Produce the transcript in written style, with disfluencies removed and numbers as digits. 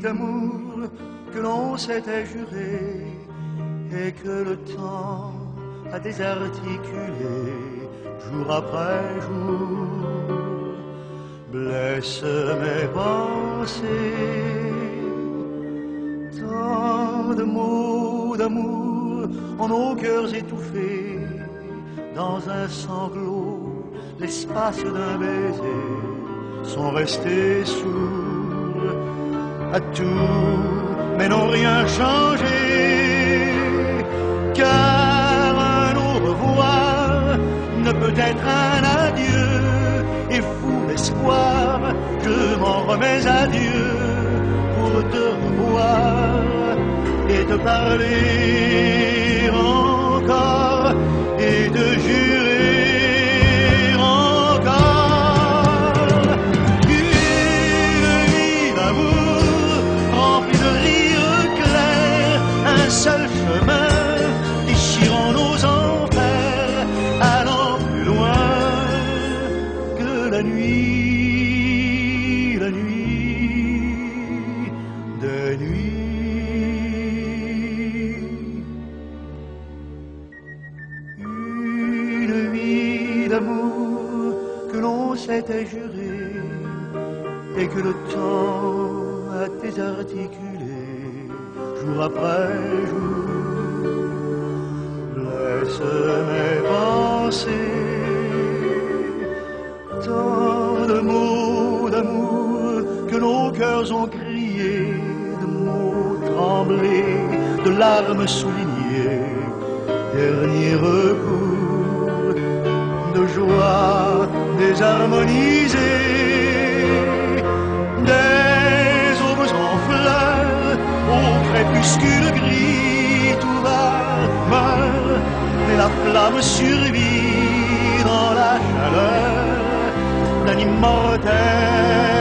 d'amour que l'on s'était juré et que le temps a désarticulé jour après jour, blesse mes pensées. Tant de mots d'amour en nos cœurs étouffés, dans un sanglot, l'espace d'un baiser, sont restés sourds à tout, mais n'ont rien changé. Car un au revoir ne peut être un adieu, et fou d'espoir, je m'en remets à Dieu pour te revoir et te parler encore et te jurer encore une vie d'amour remplie de rires clairs, un seul chemin déchirant nos enfers, allant plus loin que la nuit des nuits. Une vie d'amour que l'on s'était juré et que le temps a désarticulé jour après jour, blesse mes pensées. Tant de mots d'amour que nos cœurs ont criés, de mots tremblés, de larmes soulignées, dernier recours, de joie désharmonisée, des aubes en fleurs, au crépuscule gris, tout va, meurt, mais la flamme survit dans la chaleur d'un immortel